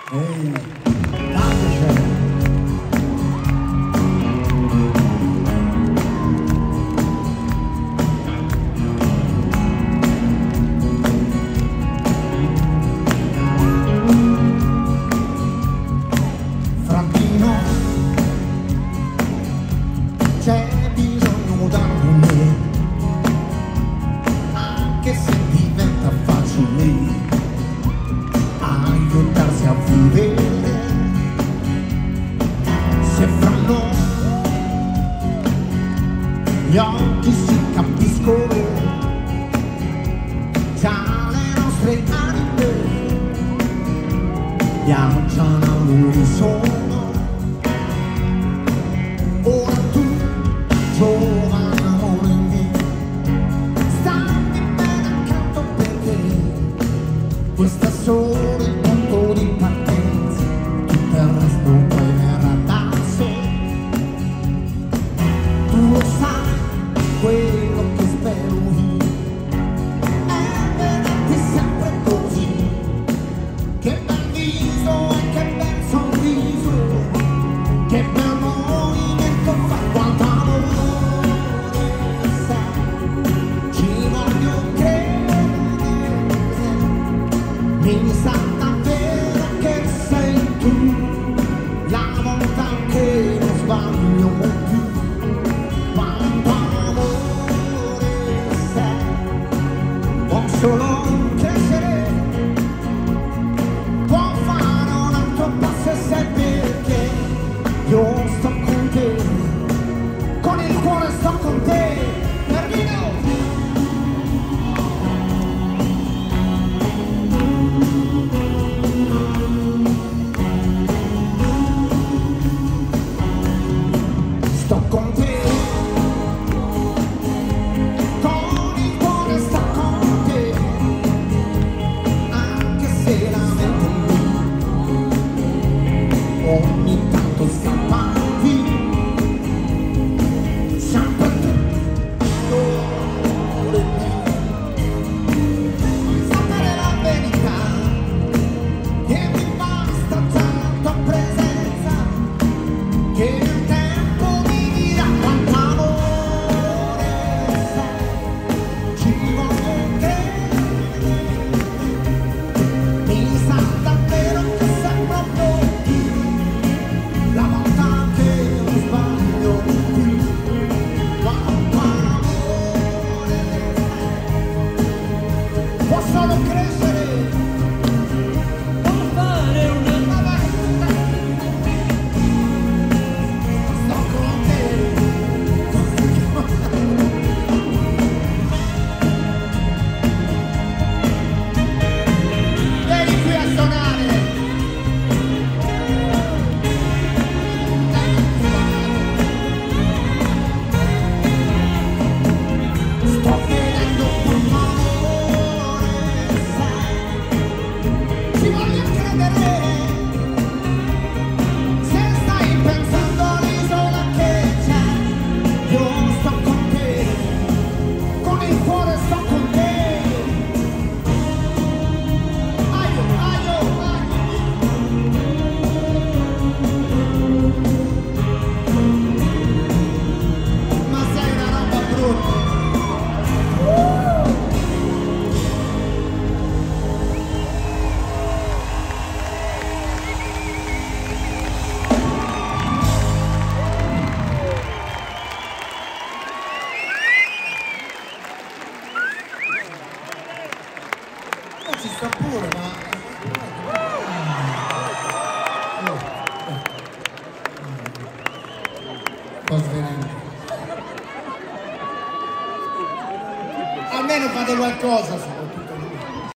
Ehi, tanto c'è. Frappino, c'è bisogno da me, anche se diventa facile aiutarsi a vivere. Se fra noi gli occhi si capiscono, già le nostre anime viaggiano all'unisono. Ora tu, giovane amore mio, stammi bene accanto perché questo è solo il punto di partenza, tutto il resto poi verrà da sé. Tu lo sai, quello che spero io è vederti sempre così. Che bel viso e che bel sorriso, che bel movimento fa, quanto amore sai, ci voglio credere. Mi sa davvero che sei tu la volta che non sbaglio più. Quanto amore sei, può solo crescere, può fare un altro passo e sai perché io sto con te, con il cuore sto con te, Berlino! Sto con te, con il cuore sto con te, anche se la mente ogni tanto scappavi, sempre tu, amore mio, vuoi sapere la verità, che mi basta già la tua presenza, che il tempo mi dirà quanto amore sei, ci voglio credere. Mi sa davvero che sei proprio tu la volta che non sbaglio più. Quanto amore sei, può solo crescere, può fare una nuova vita. Sto con te, vieni qui a suonare. Sto vedendo quanto amore sei, ci voglio credere. Se stai pensando all'isola che c'è, io sto con te, con il cuore sto con te. Aio, aio, ma sei una roba brutta. Ci sta pure, ma sto svenendo. Almeno fate qualcosa su.